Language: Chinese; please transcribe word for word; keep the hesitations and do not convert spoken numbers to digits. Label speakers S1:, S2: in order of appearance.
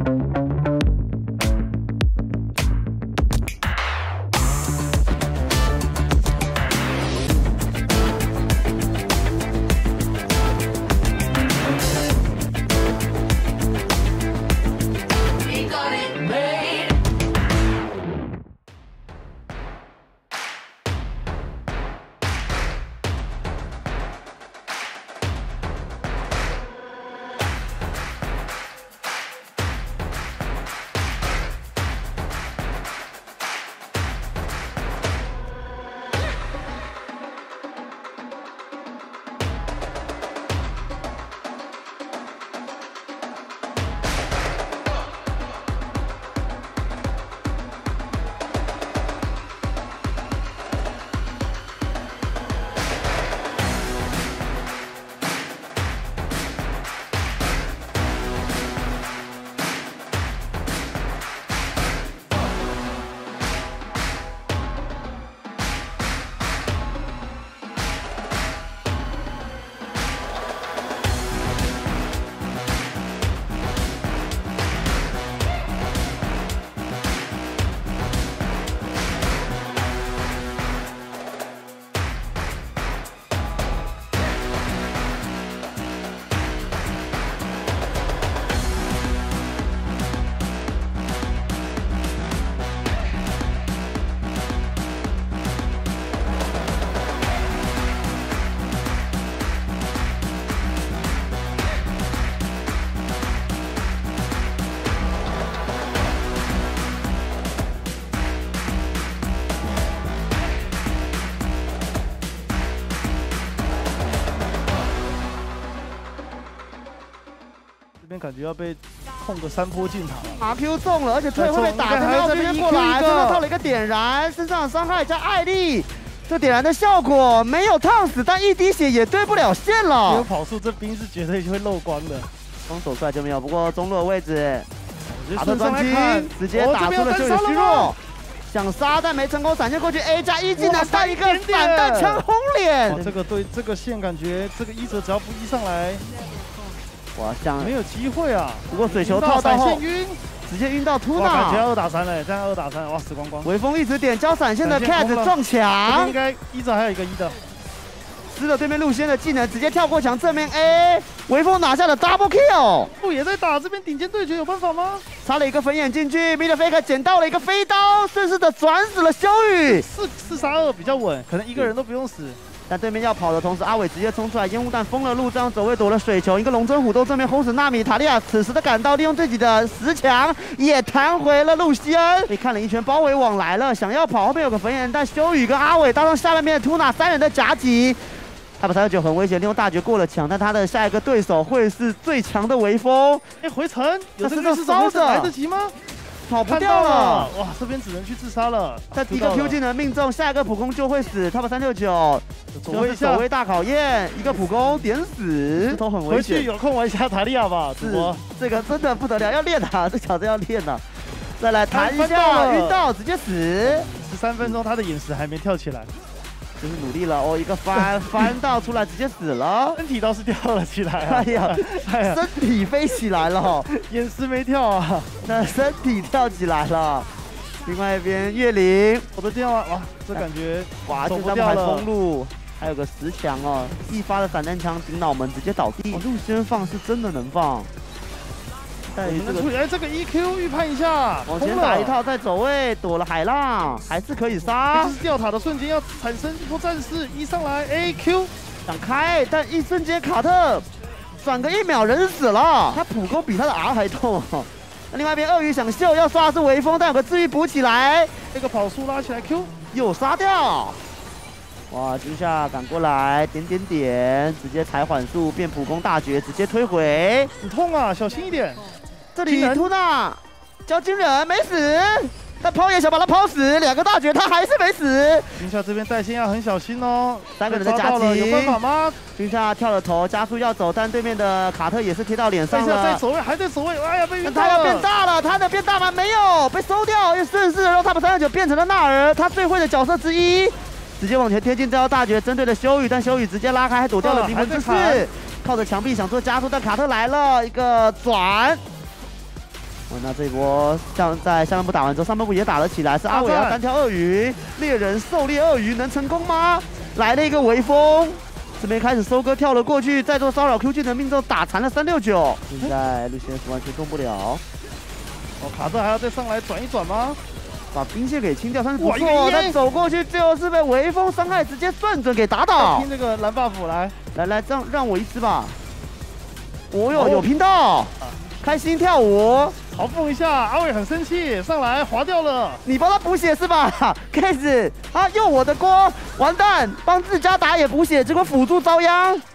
S1: 感觉要被控个三波进场。
S2: 马 Q 中了，而且退会被打，然后这边过来，身上套了一个点燃，身上伤害加艾丽，这点燃的效果没有烫死，但一滴血也对不了线了。
S1: 有跑速，这兵是绝对会漏光的。
S2: 刚走出来就没有，不过中路的位置，
S1: 打的专精，
S2: 直接打出了就有虚弱。 想杀但没成功，闪现过去 ，A 加一技能带一个散弹枪轰脸。
S1: 这个对这个线感觉，这个一哲只要不一上来，
S2: 哇，想
S1: 没有机会啊。
S2: 不过水球套到后，
S1: 晕，
S2: 直接晕到秃
S1: 娜。感觉
S2: 要
S1: 二打三了，这样二打三，哇，死光光。
S2: 微风一直点交闪现的 Cat 撞墙，
S1: 应该一哲还有一个一的。
S2: 吃了对面陆仙的技能，直接跳过墙，正面 A， 微风拿下了 double kill。
S1: 不也在打这边顶尖对决，有办法吗？
S2: 插了一个粉眼进去 ，Mid Faker 捡到了一个飞刀，顺势的转死了修宇。
S1: 四四杀二比较稳，可能一个人都不用死。
S2: 但对面要跑的同时，阿伟直接冲出来，烟雾弹封了路，这样走位躲了水球，一个龙争虎斗，正面轰死纳米。塔利亚此时的赶到，利用自己的石墙也弹回了露西恩，被看了一圈，包围往来了，想要跑，后面有个粉眼，但修宇跟阿伟搭上下半边的图娜三人的夹击。 他把三十九很危险，利用大绝过了墙，但他的下一个对手会是最强的微风。
S1: 哎，回城有这
S2: 个烧着，
S1: 来得及吗？
S2: 跑不掉了，
S1: 哇，这边只能去自杀了。
S2: 但一个 Q 技能命中，下一个普攻就会死。他把三六九，走位走位大考验，一个普攻点死，头很危险。
S1: 回去有空玩一下塔利亚吧，主播。
S2: 这个真的不得了，要练啊，这小子要练啊。再来弹一下，晕到直接死。
S1: 十三分钟，他的眼石还没跳起来。
S2: 就是努力了哦，一个翻翻到出来直接死了，
S1: 身体倒是跳了起来、啊。
S2: 哎呀，哎呀，身体飞起来了，
S1: 眼石没跳啊，
S2: 那身体跳起来了。另外一边岳灵，
S1: 我的天啊，哇，这感觉
S2: 哇，这张牌封路，还有个石墙哦，一发的散弹枪顶脑门直接倒地。哦，陆先放是真的能放。
S1: 我们能处理，哎，这个 E Q 预判一下，
S2: 往前打一套，再走位，躲了海浪，还是可以杀。
S1: 就是掉塔的瞬间要产生一波战士，一上来 A Q
S2: 想开，但一瞬间卡特转个一秒人死了，他普攻比他的 R 还痛。那另外一边鳄鱼想秀，要刷的是微风，但有个治愈补起来，
S1: 那个跑速拉起来 Q
S2: 又杀掉。哇，惊吓赶过来，点点点，直接踩缓速变普攻大绝，直接推回，
S1: 很痛啊，小心一点。
S2: 这里图娜交惊人没死，但抛也想把他抛死，两个大绝他还是没死。
S1: 军夏这边带线要很小心哦，
S2: 三个人的夹击，
S1: 有办法吗？
S2: 军夏跳了头，加速要走，但对面的卡特也是贴到脸上了。
S1: 在走位，还在走位，哎呀，被晕到了。
S2: 他要变大了，他能变大吗？没有，被收掉，又顺势让他把三十九变成了纳尔，他最会的角色之一，直接往前贴近这招大绝，针对了修宇，但修宇直接拉开，还躲掉了灵魂之势，靠着墙壁想做加速，但卡特来了一个转。 哦，那这一波像在下半部打完之后，上半部也打了起来，是阿伟要单挑鳄鱼，猎人狩猎鳄鱼能成功吗？来了一个微风，这边开始收割跳了过去，再做骚扰 Q 技能命中打残了三六九，现在路线完全动不了。
S1: 哦，卡特还要再上来转一转吗？
S2: 把兵线给清掉，算是不错。他走过去，最后是被微风伤害直接顺准给打倒。
S1: 拼这个蓝 buff 来，
S2: 来来，让让我一次吧。哦哟，有拼到，开心跳舞。
S1: 嘲讽一下，阿伟很生气，上来划掉了。
S2: 你帮他补血是吧 ？Case， 他用我的锅，完蛋，帮自家打野补血，结果辅助遭殃。